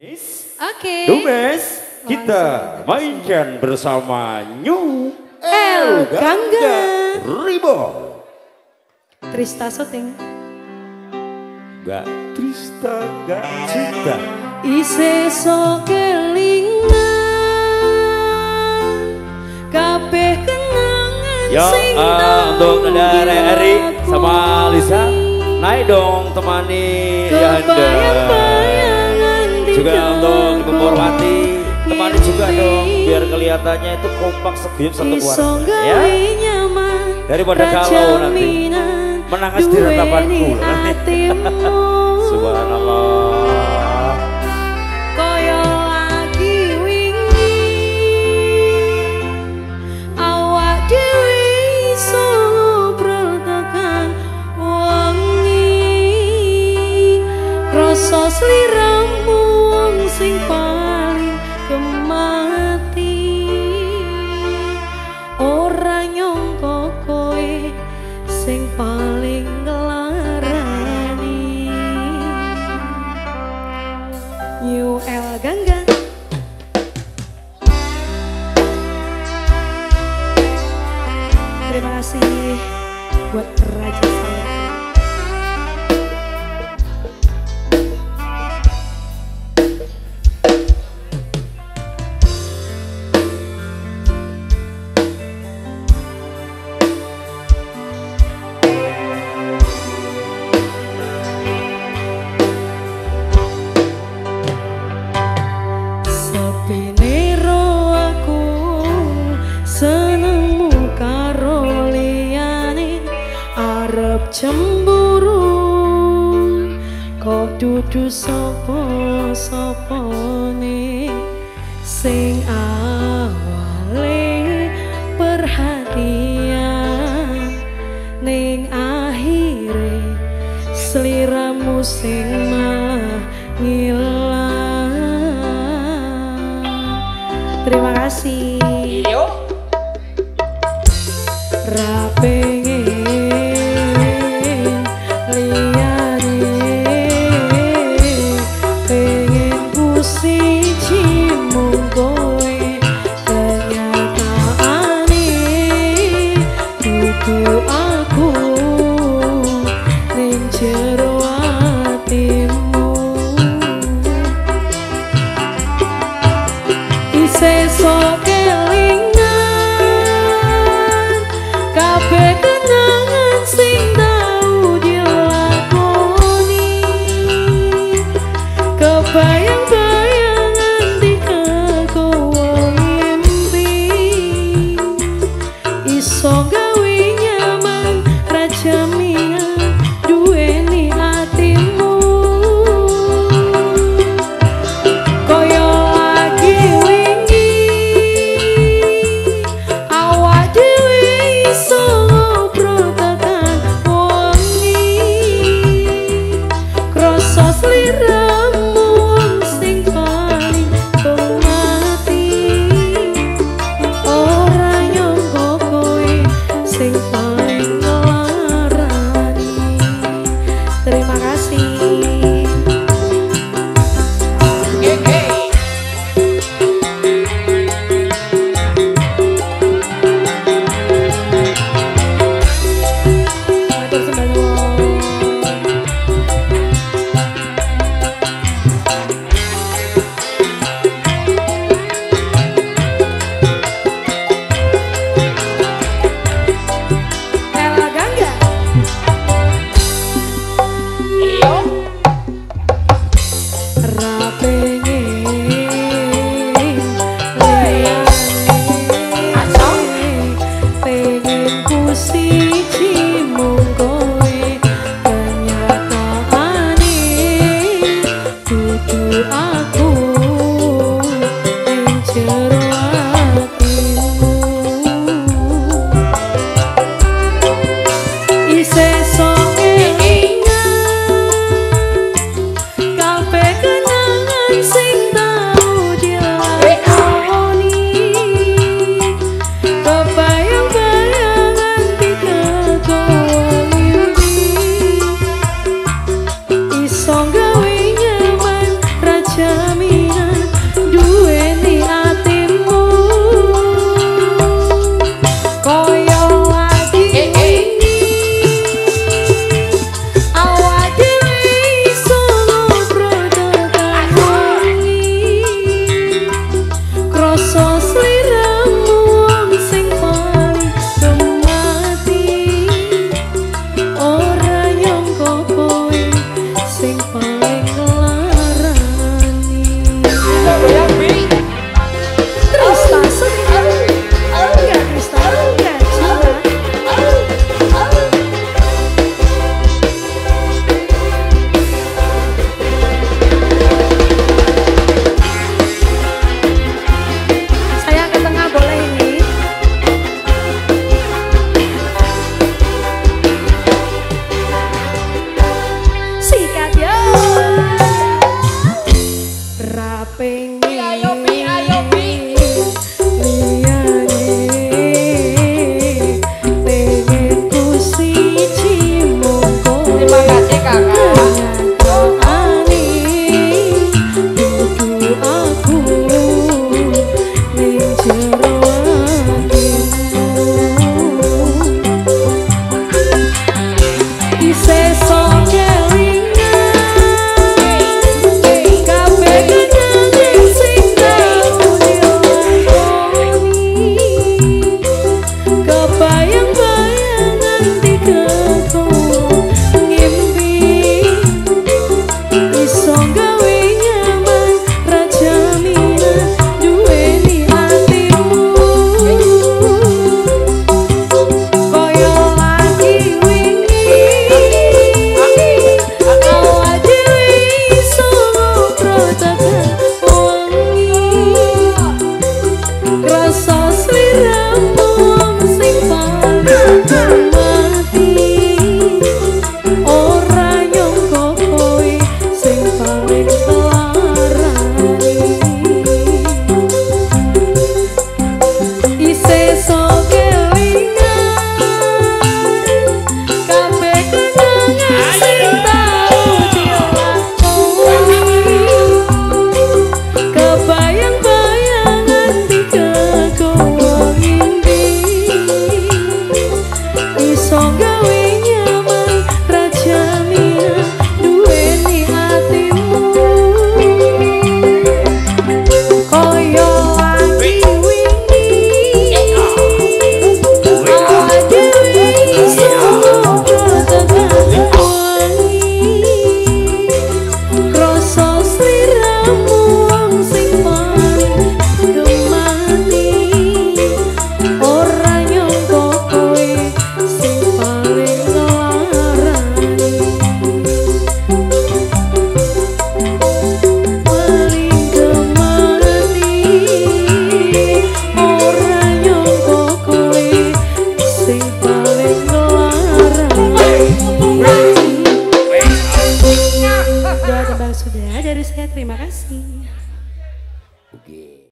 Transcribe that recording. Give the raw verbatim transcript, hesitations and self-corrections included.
Oke. Dumes, kita mainkan bersama New El Gangga Reborn. Trista Soting. Gak Trista, gak cinta. Ise so kelingan kabeh kenangan Ya, sing uh, tau untuk dari Eri sama dilakoni. Lisa, naik dong temani Yanda. Kebayang-bayangan Juga untuk Ibu Purwati, temani juga ngimpi. dong biar kelihatannya itu kompak seguyup satu Iso keluarga. gawe Ya, nyaman daripada galau nanti rajaminan menangis di ratapanku. duweni atimu. Subhanallah. Koyo lagi wingi awak dhewe iso ngobrol tekan wengi rasa sliramu wong sing paling kemati ora nyangka kowe sing paling nglarani. New El Gangga. Terima kasih buat Raja Saleh. Sepine ro aku senengmu karo liyane arep cemburu kok dudu sapa-sapane sing awale perhatian ning akhire sliramu sing malah ngilang. Terima kasih. Ra pengen liyane pengen ku siji mung kowe kenyataane dudu aku ning jero atimu. Ise so kelingan kabeh kenangan sing tau dilakoni kebayang-bayangan di kowe mimpi iso gawe nyaman rajamian duweni atimu koyo lagi wingi pengen ayo Bi, ayo Bi. liyane pengen ku siji mongko Terima kasih kakak. nyatane dudu aku ning jero atimu isih sok kelingan kabeh kenangan sing tau dilakoni kebayang-bayangan dikeku ngimpi iso gawe nyaman raja mina duweni atimu koyo lagi wingi awak dhewe iso ngobrol tekan wengi rasa sliramu sing paling mati ora nyangka kowe sing paling telarani isih sok kelingan kabeh kenangan sing tau dilakoni kebayang-bayangan dikeku ngimpi iso gawe nyaman raja mina duweni atimu koyo lagi wingi awak dhewe iso ngobrol tekan wengi rasa sliramu sing paling gemati ora nyangka kowe sing paling ngelarani paling gemati ora nyangka kowe sing paling ngelarani. Doa tebak sudah dari saya, terima kasih.